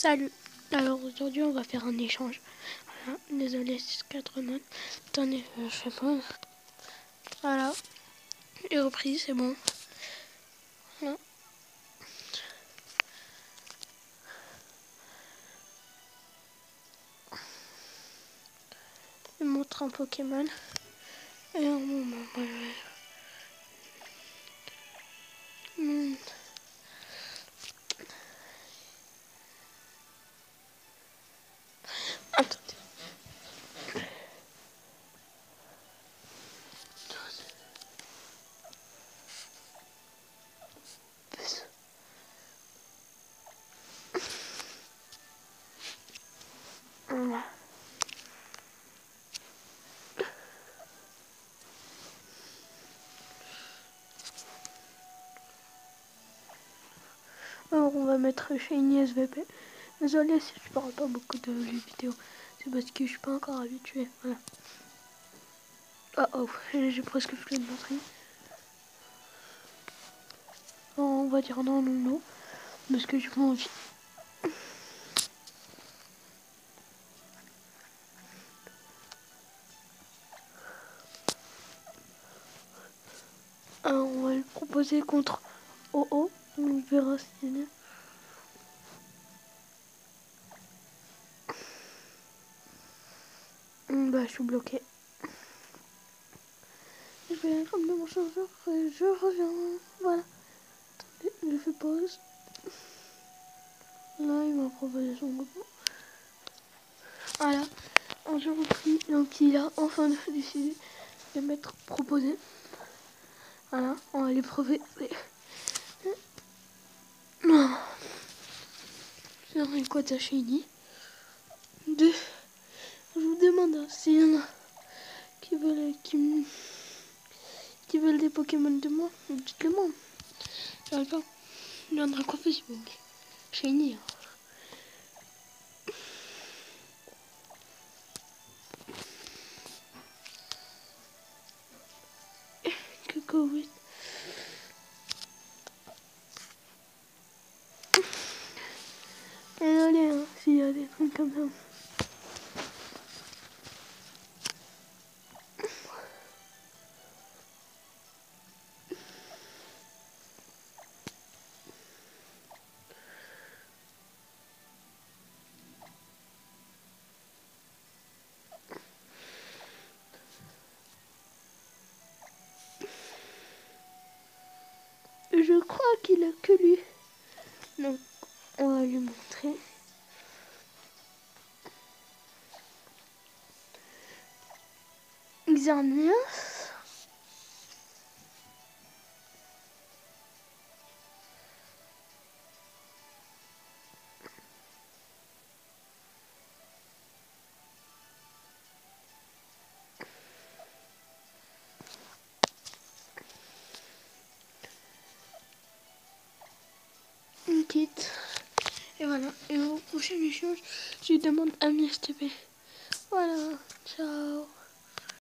Salut. Alors aujourd'hui on va faire un échange. Voilà. Désolé si 4 notes. Attendez, je fais pause. Voilà. J'ai repris, c'est bon. Voilà. Je montre un Pokémon. Et un moment, Attendez. Voilà. Alors on va mettre Shiny SVP. Désolé si je parle pas beaucoup de vidéos. C'est parce que je suis pas encore habituée. Voilà. Oh, j'ai presque fait de batterie. On va dire non. Parce que j'ai pas envie. Alors on va le proposer contre OO. On verra si c'est bien. Bah je suis bloqué. Je vais prendre mon chargeur et je reviens. Voilà. Attendez, je fais pause. Là il m'a proposé son copain. Voilà. Alors j'ai repris. Donc il a enfin décidé de m'être proposé. Voilà. On va les proposer. C'est quoi ta Shiny? Je vous demande s'il y en a qui veulent des Pokémon de moi. Dites-le moi. J'arrive pas. Il y en a quoi Facebook. Shiny. Hein. Coco, oui. Désolé hein, s'il y a des trucs comme ça. Je crois qu'il a que lui. Donc, on va lui montrer. Xerneas. Une quitte. Et voilà. Et au prochain échange, je lui demande Ami STP. Voilà. Ciao.